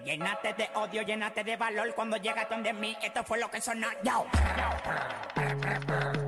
Llénate de odio, llénate de valor. Cuando llegas donde mí, esto fue lo que sonó. Yo.